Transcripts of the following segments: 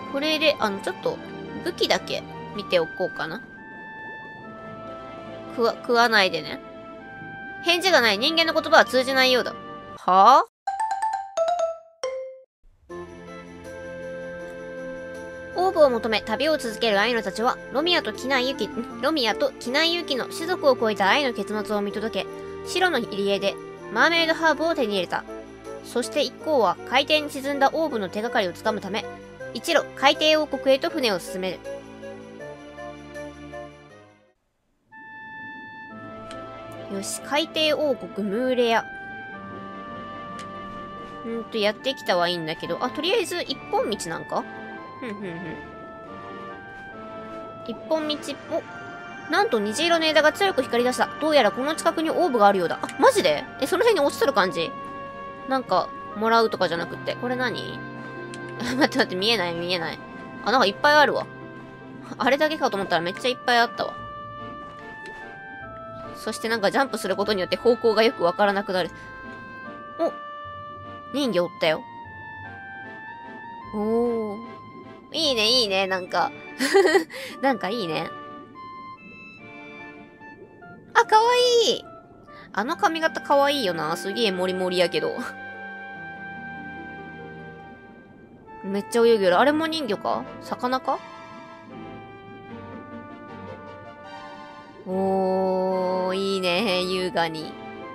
これで、ちょっと、武器だけ見ておこうかな。食わないでね。返事がない。人間の言葉は通じないようだ。はぁ、オーブを求め旅を続けるアイヌたちは、ロミアとキナンユキの種族を超えた愛の結末を見届け、白の入り江でマーメイドハーブを手に入れた。そして一行は海底に沈んだオーブの手がかりをつかむため、一路海底王国へと船を進める。よし、海底王国ムーレア。やってきたはいいんだけど、とりあえず一本道なんか。一本道、なんと虹色の枝が強く光り出した。どうやらこの近くにオーブがあるようだ。マジで？その辺に落ちとる感じ？なんか、もらうとかじゃなくって。これ何？待って、見えない。なんかいっぱいあるわ。あれだけかと思ったらめっちゃいっぱいあったわ。そしてなんかジャンプすることによって方向がよくわからなくなる。お、人魚おったよ。おー。いいね、なんか。なんかいいね。かわいい。あの髪型かわいいよな。すげえモリモリやけど。めっちゃ泳げる。あれも人魚か？魚か？おー、いいね、優雅に。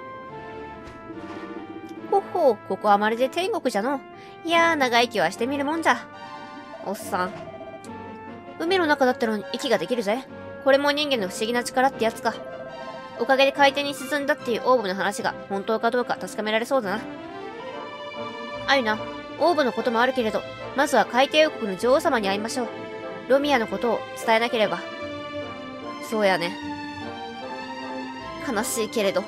ほほう、ここはまるで天国じゃの。いやー、長生きはしてみるもんじゃ。おっさん。海の中だったのに息ができるぜ。これも人間の不思議な力ってやつか。おかげで海底に沈んだっていうオーブの話が本当かどうか確かめられそうだな。あゆな、オーブのこともあるけれど、まずは海底王国の女王様に会いましょう。ロミアのことを伝えなければ。そうやね。悲しいけれど。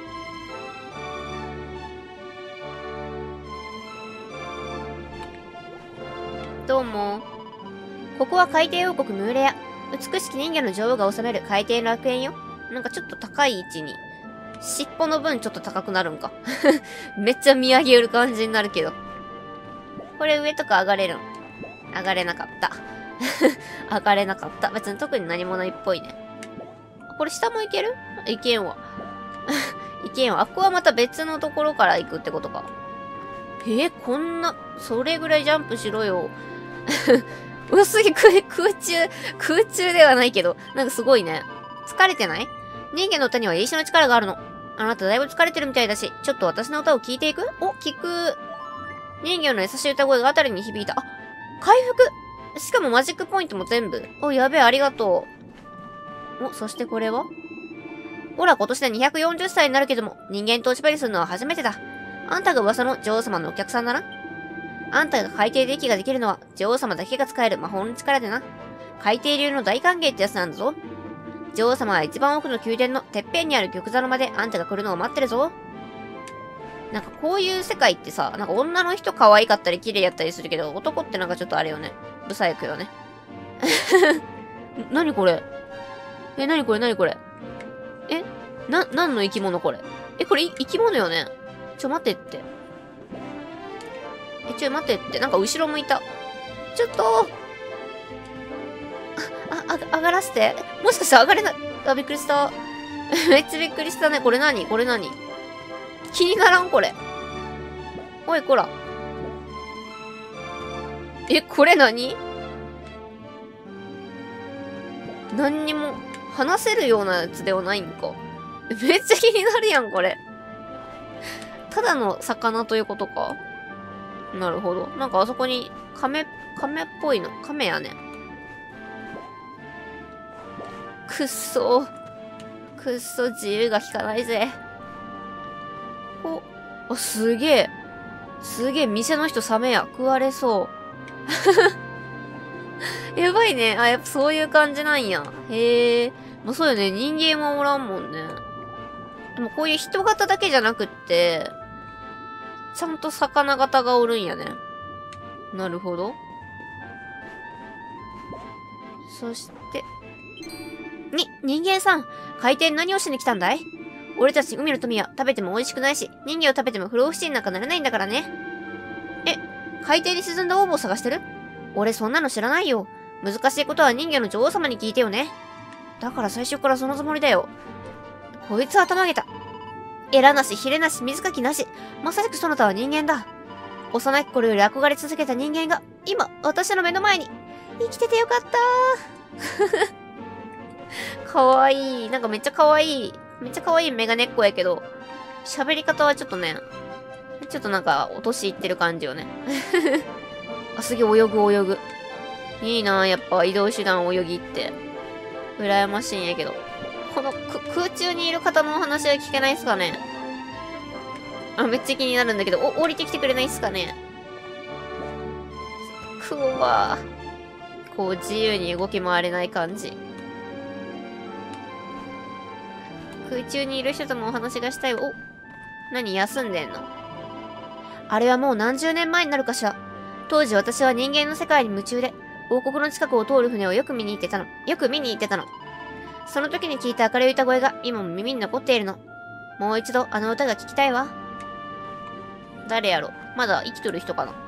どうも。ここは海底王国ムーレア。美しき人魚の女王が治める海底の楽園よ。なんかちょっと高い位置に。尻尾の分ちょっと高くなるんか。めっちゃ見上げる感じになるけど。これ上とか上がれるん？上がれなかった。上がれなかった。別に特に何もないっぽいね。これ下も行ける？いけんわ。いけんわ。ここはまた別のところから行くってことか。こんな、それぐらいジャンプしろよ。すげえ空中ではないけど、なんかすごいね。疲れてない？人間の歌には英詞の力があるの。あなただいぶ疲れてるみたいだし、ちょっと私の歌を聞いていく？聞く。人魚の優しい歌声があたりに響いた。回復！しかもマジックポイントも全部。やべえ、ありがとう。そしてこれは？ほら、今年で240歳になるけども、人間とおしゃべりするのは初めてだ。あんたが噂の女王様のお客さんだな。あんたが海底で息ができるのは、女王様だけが使える魔法の力でな。海底流の大歓迎ってやつなんだぞ。女王様は一番奥の宮殿のてっぺんにある玉座の間であんたが来るのを待ってるぞ。なんかこういう世界ってさ、なんか女の人可愛かったり綺麗やったりするけど、男ってなんかちょっとあれよね。ブサイクよね。なにこれ？なにこれ？何の生き物これ？これ生き物よね？待ってって。待ってって。なんか後ろ向いた。ちょっと上がらせて。もしかして上がれない。びっくりした。めっちゃびっくりしたね。これ何？気にならんこれ。おい、こら。これ何？何にも話せるようなやつではないんか。めっちゃ気になるやん、これ。ただの魚ということか？なるほど。なんかあそこに亀っぽいの。亀やね。くっそ自由が利かないぜ。すげえ、店の人サメや。食われそう。やばいね。やっぱそういう感じなんや。へえ。もうそうよね。人間はおらんもんね。でもこういう人型だけじゃなくって、ちゃんと魚型がおるんやね。なるほど。そして、人間さん、海底に何をしに来たんだい？俺たち海の富は食べても美味しくないし、人魚を食べても不老不死になんかなれないんだからね。海底に沈んだオーブを探してる？ 俺そんなの知らないよ。難しいことは人魚の女王様に聞いてよね。だから最初からそのつもりだよ。こいつは頭げた。エラなし、ヒレなし、水かきなし。まさしくそなたは人間だ。幼き頃より憧れ続けた人間が、今、私の目の前に。生きててよかったー。かわいい。なんかめっちゃかわいい。めっちゃかわいいメガネっ子やけど、喋り方はちょっとね、ちょっとなんか、お年いってる感じよね。あ、すげえ泳ぐ。いいなぁ、やっぱ移動手段泳ぎって。羨ましいんやけど。この空中にいる方のお話は聞けないっすかね。あ、めっちゃ気になるんだけど、降りてきてくれないっすかね。こう自由に動き回れない感じ。空中にいる人ともお話がしたい。お、何休んでんの？あれはもう何十年前になるかしら。当時私は人間の世界に夢中で、王国の近くを通る船をよく見に行ってたの。その時に聞いた明るい歌声が今も耳に残っているの。もう一度あの歌が聞きたいわ。誰やろ？まだ生きとる人かな？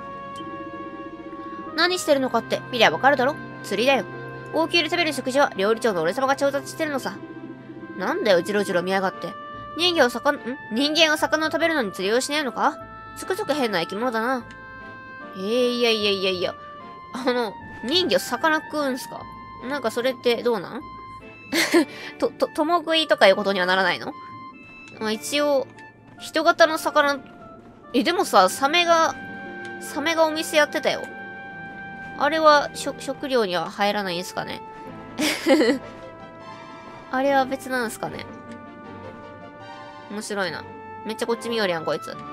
何してるのかって見りゃわかるだろ？釣りだよ。王宮で食べる食事は料理長の俺様が調達してるのさ。なんだよ、じろじろ見やがって。人間は魚を食べるのに釣りをしないのか？つくづく変な生き物だな。いや。人魚魚食うんすか？なんかそれってどうなん？共食いとかいうことにはならないの？まあ一応、人型の魚、でもさ、サメがお店やってたよ。あれは、食料には入らないんすかね？あれは別なんすかね？面白いな。めっちゃこっち見よるやん、こいつ。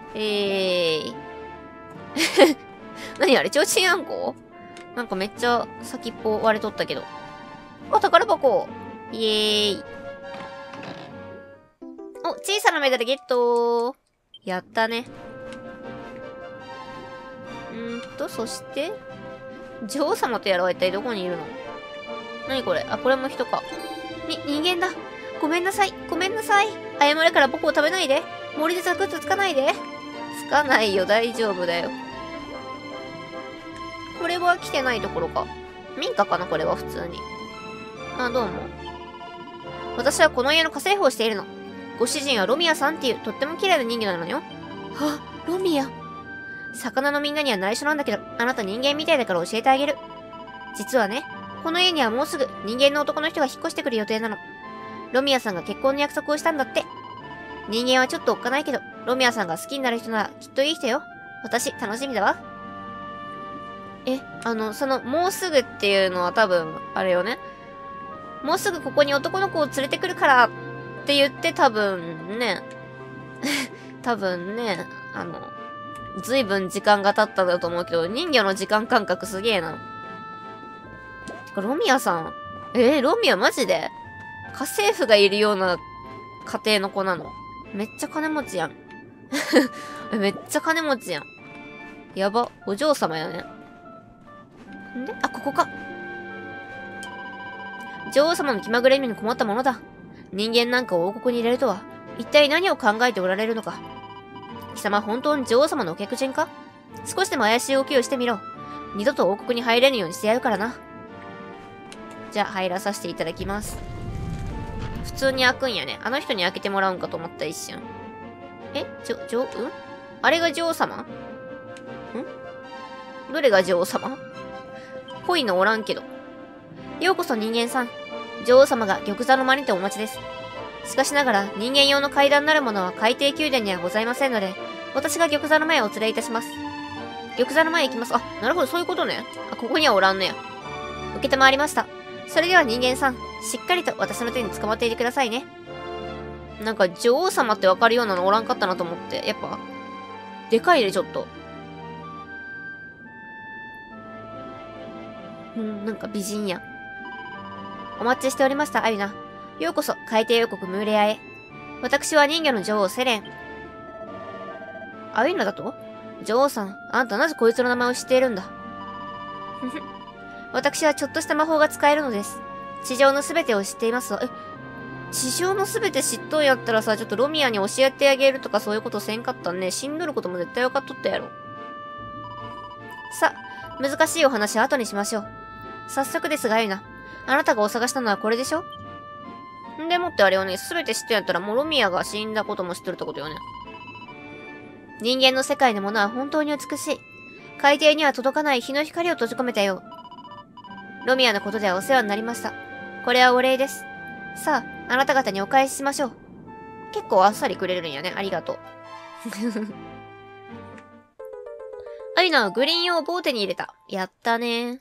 何あれ、ちょうちんあんこ？なんかめっちゃ先っぽ割れとったけど。あ、宝箱！イエーイ。お、小さなメダルゲット！やったね。そして、女王様とやらは一体どこにいるの？何これ？あ、これも人か。人間だ。ごめんなさい。謝るから僕を食べないで。森でザクッとつかないで。つかないよ、大丈夫だよ。これは来てないところか。民家かなこれは普通に。あ、どうも。私はこの家の家政婦をしているの。ご主人はロミアさんっていうとっても綺麗な人魚なのよ。は、ロミア。魚のみんなには内緒なんだけど、あなた人間みたいだから教えてあげる。実はね、この家にはもうすぐ人間の男の人が引っ越してくる予定なの。ロミアさんが結婚の約束をしたんだって。人間はちょっとおっかないけど、ロミアさんが好きになる人ならきっといい人よ。私、楽しみだわ。もうすぐっていうのは多分、あれよね。もうすぐここに男の子を連れてくるからって言って多分ね、ずいぶん時間が経ったんだと思うけど、人魚の時間感覚すげえな。ロミアさん。ロミアマジで家政婦がいるような家庭の子なの？めっちゃ金持ちやん。めっちゃ金持ちやん。やば。お嬢様やね。んで？あ、ここか。女王様の気まぐれに困ったものだ。人間なんかを王国に入れるとは、一体何を考えておられるのか。貴様本当に女王様のお客人か？少しでも怪しい動きをしてみろ。二度と王国に入れぬようにしてやるからな。じゃあ入らさせていただきます。普通に開くんやね。あの人に開けてもらうんかと思った一瞬。あれが女王様？どれが女王様？ぽいのおらんけど。ようこそ人間さん。女王様が玉座の間にてお待ちです。しかしながら人間用の階段なるものは海底宮殿にはございませんので、私が玉座の前をお連れいたします。玉座の前へ行きます。あ、なるほど、そういうことね。あ、ここにはおらんのや。受けてまいりました。それでは人間さん、しっかりと私の手に捕まっていてくださいね。なんか女王様ってわかるようなのおらんかったなと思って。やっぱ、でかいね、ちょっと。なんか美人や。お待ちしておりました、アユナ。ようこそ、海底王国ムーレアへ。私は人魚の女王セレン。アユナだと？女王さん、あんたなぜこいつの名前を知っているんだ？私はちょっとした魔法が使えるのです。地上のすべてを知っていますわ。地上のすべて知っとんやったらさ、ちょっとロミアに教えてあげるとかそういうことせんかったんね。死んどることも絶対分かっとったやろ。さ、 難しいお話は後にしましょう。早速ですが、アユナ。あなたがお探したのはこれでしょ？んでもってあれよね、すべて知ってんやったら、モロミヤが死んだことも知ってるってことよね。人間の世界のものは本当に美しい。海底には届かない日の光を閉じ込めたよう。ロミアのことではお世話になりました。これはお礼です。さあ、あなた方にお返ししましょう。結構あっさりくれるんやね。ありがとう。アユナはグリーン用ボーテに入れた。やったね。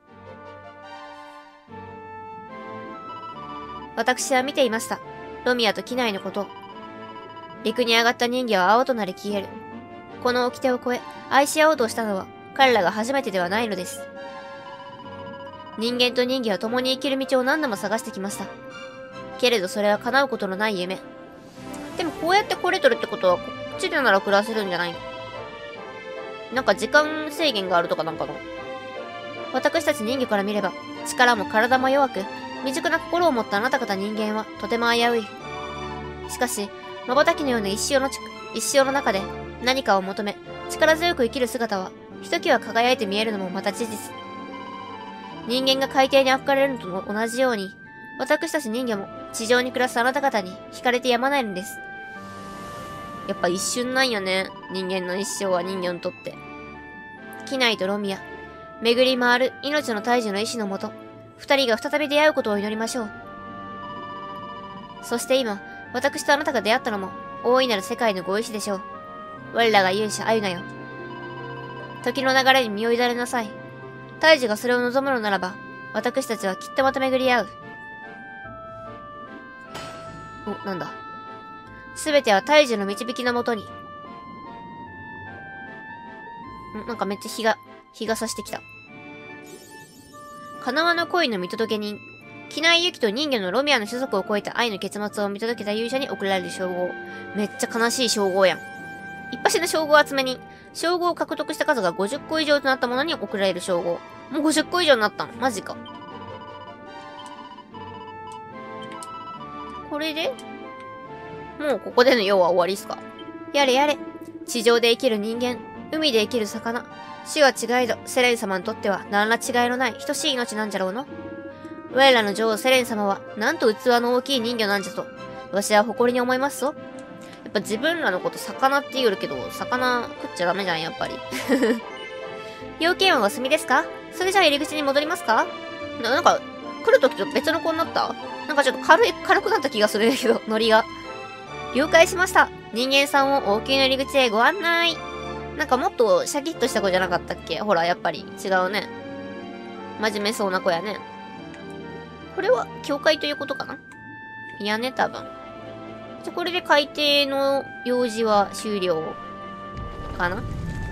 私は見ていました。ロミアと機内のこと。陸に上がった人魚は青となり消える。この掟を越え、愛し合おうとしたのは彼らが初めてではないのです。人間と人魚は共に生きる道を何度も探してきました。けれどそれは叶うことのない夢。でもこうやって来れとるってことは、こっちでなら暮らせるんじゃないの？なんか時間制限があるとかなんかな？私たち人魚から見れば、力も体も弱く、未熟な心を持ったあなた方人間はとても危うい。しかし、瞬きのような一生の中で何かを求め、力強く生きる姿は、ひときわ輝いて見えるのもまた事実。人間が海底に憧れるのと同じように、私たち人魚も地上に暮らすあなた方に惹かれてやまないのです。やっぱ一瞬なんよね。人間の一生は人魚にとって。機内とロミア、巡り回る命の大樹の意志のもと、二人が再び出会うことを祈りましょう。そして今、私とあなたが出会ったのも、大いなる世界のご意志でしょう。我らが勇者アユナよ。時の流れに身を委ねなさい。大樹がそれを望むのならば、私たちはきっとまた巡り合う。お、なんだ。すべては大樹の導きのもとに。なんかめっちゃ日が差してきた。叶わぬ恋の見届け人。機内行きと人魚のロミアの種族を超えた愛の結末を見届けた勇者に贈られる称号。めっちゃ悲しい称号やん。一発の称号集めに、称号を獲得した数が50個以上となったものに贈られる称号。もう50個以上になったの？マジか。これでもうここでの用は終わりっすか？やれやれ。地上で生きる人間、海で生きる魚。種は違いど、セレン様にとっては何ら違いのない等しい命なんじゃろうの。我らの女王セレン様は、なんと器の大きい人魚なんじゃと、わしは誇りに思いますぞ。やっぱ自分らのこと魚って言うけど、魚食っちゃダメじゃん、やっぱり。要件はお済みですか？それじゃあ入り口に戻りますか？なんか、来るときと別の子になった？なんかちょっと軽くなった気がするんだけど、ノリが。了解しました。人間さんを王宮の入り口へご案内。なんかもっとシャキッとした子じゃなかったっけ？ほら、やっぱり違うね。真面目そうな子やね。これは、教会ということかな？いやね、多分。じゃ、これで海底の用事は終了。かな？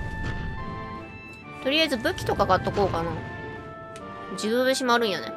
とりあえず武器とか買っとこうかな。自動で閉まるんやね。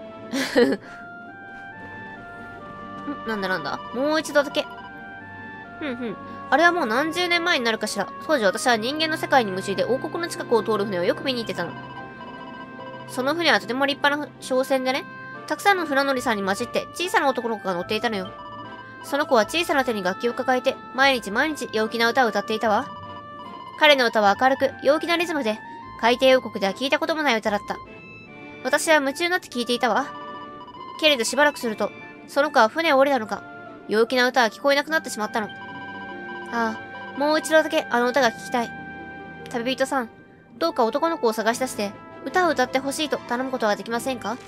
なんだもう一度だけ。あれはもう何十年前になるかしら。当時私は人間の世界に夢中で王国の近くを通る船をよく見に行ってたの。その船はとても立派な商船でね、たくさんの船乗りさんに混じって小さな男の子が乗っていたのよ。その子は小さな手に楽器を抱えて毎日陽気な歌を歌っていたわ。彼の歌は明るく陽気なリズムで海底王国では聞いたこともない歌だった。私は夢中になって聞いていたわ。けれどしばらくすると、その子は船を降りたのか、陽気な歌は聞こえなくなってしまったの。ああ、もう一度だけあの歌が聞きたい。旅人さん、どうか男の子を探し出して、歌を歌ってほしいと頼むことはできませんか？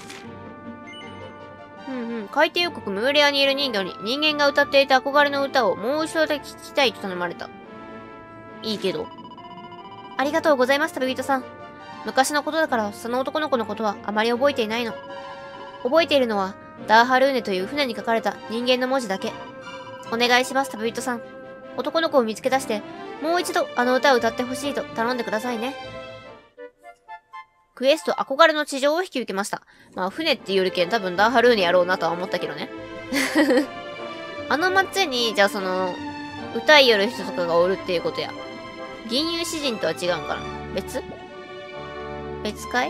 海底王国ムーレアにいる人魚に人間が歌っていた憧れの歌をもう一度だけ聞きたいと頼まれた。いいけど。ありがとうございます、旅人さん。昔のことだから、その男の子のことはあまり覚えていないの。覚えているのは、ダーハルーネという船に書かれた人間の文字だけ。お願いします、旅人さん。男の子を見つけ出して、もう一度あの歌を歌ってほしいと頼んでくださいね。クエスト憧れの地上を引き受けました。まあ船っていうよりけん多分ダーハルーネやろうなとは思ったけどね。あの街に、じゃあその、歌いよる人とかがおるっていうことや。銀融詩人とは違うんかな？別かい？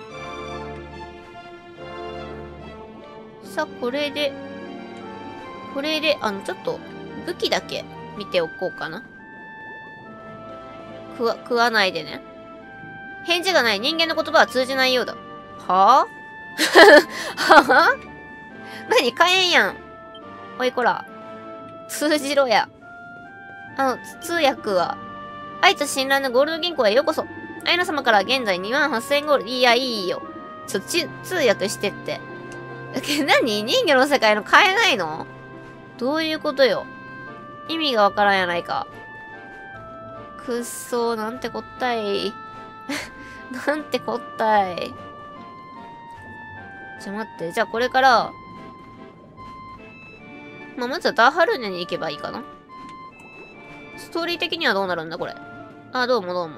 さあ、これで、ちょっと、武器だけ見ておこうかな。食わないでね。 返事がない。人間の言葉は通じないようだ。はぁはぁ何買えんやん。おいこら。通じろや。通訳は、愛と信頼のゴールド銀行へようこそ。アイナ様から現在28,000ゴールド。いや、いいよ。通訳してって。何人魚の世界の買えないの？どういうことよ。意味がわからんやないか。くっそー、なんてこったい。なんてこったい。待って、じゃあこれから、まずはダーハルーネに行けばいいかな。ストーリー的にはどうなるんだ、これ。どうもどうも。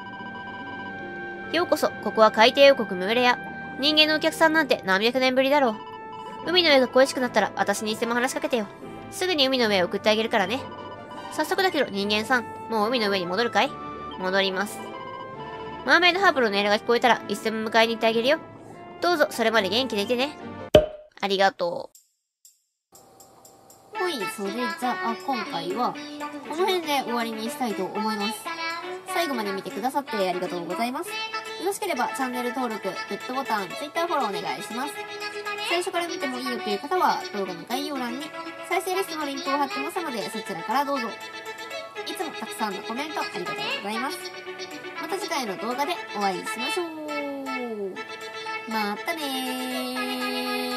ようこそ、ここは海底王国ムーレア。人間のお客さんなんて何百年ぶりだろう。海の上が恋しくなったら、私に一銭も話しかけてよ。すぐに海の上へ送ってあげるからね。早速だけど、人間さん、もう海の上に戻るかい？戻ります。マーメイドハーブの音色が聞こえたら、一銭も迎えに行ってあげるよ。どうぞ、それまで元気でいてね。ありがとう。ほい、それじゃあ、今回は、この辺で終わりにしたいと思います。最後まで見てくださってありがとうございます。よろしければ、チャンネル登録、グッドボタン、Twitter フォローお願いします。最初から見てもいいよという方は、動画の概要欄に再生リストのリンクを貼ってますので、そちらからどうぞ。いつもたくさんのコメントありがとうございます。また次回の動画でお会いしましょう。またねー。